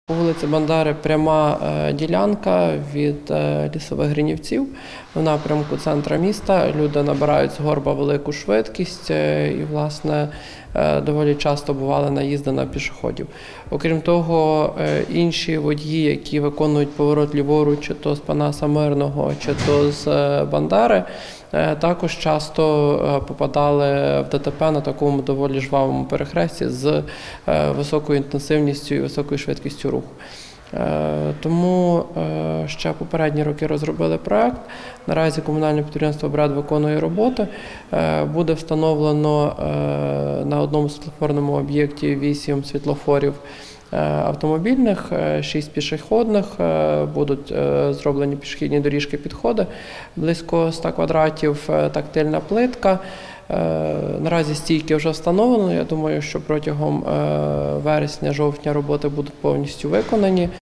У вулиці Бандери пряма ділянка від Лісових Гринівців в напрямку центра міста. Люди набирають з горба велику швидкість і, власне, доволі часто бували наїзди на пішоходів. Окрім того, інші водії, які виконують поворот ліворуч, чи то з Панаса Мирного, чи то з Бандери, також часто попадали в ДТП на такому доволі жвавому перехресті з високою інтенсивністю і високою швидкістю руху. Тому ще попередні роки розробили проект. Наразі комунальне підприємство «Бред» виконує роботи. Буде встановлено на одному світлофорному об'єкті 8 світлофорів автомобільних, 6 пішохідних, будуть зроблені пішохідні доріжки, підходи, близько 100 квадратів, тактильна плитка. Наразі стійки вже встановлено. Я думаю, що протягом вересня-жовтня роботи будуть повністю виконані.